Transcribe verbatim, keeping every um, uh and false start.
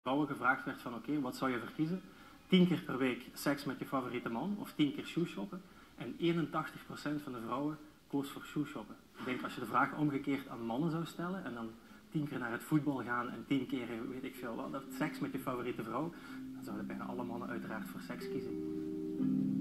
vrouwen gevraagd werd van oké, okay, wat zou je verkiezen? tien keer per week seks met je favoriete man of tien keer shoeshoppen. En eenentachtig procent van de vrouwen koos voor shoeshoppen. Ik denk als je de vraag omgekeerd aan mannen zou stellen en dan tien keer naar het voetbal gaan en tien keer, weet ik veel wat, seks met je favoriete vrouw, dan zouden bijna alle mannen uiteraard voor seks kiezen.